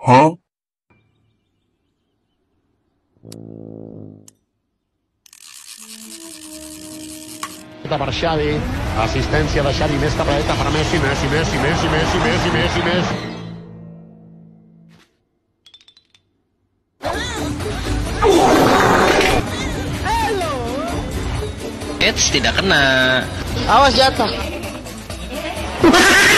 Per Xavi, assistència de Xavi, més tapadeta per Messi, Messi. Eits, tidak kena. Awas jatuh.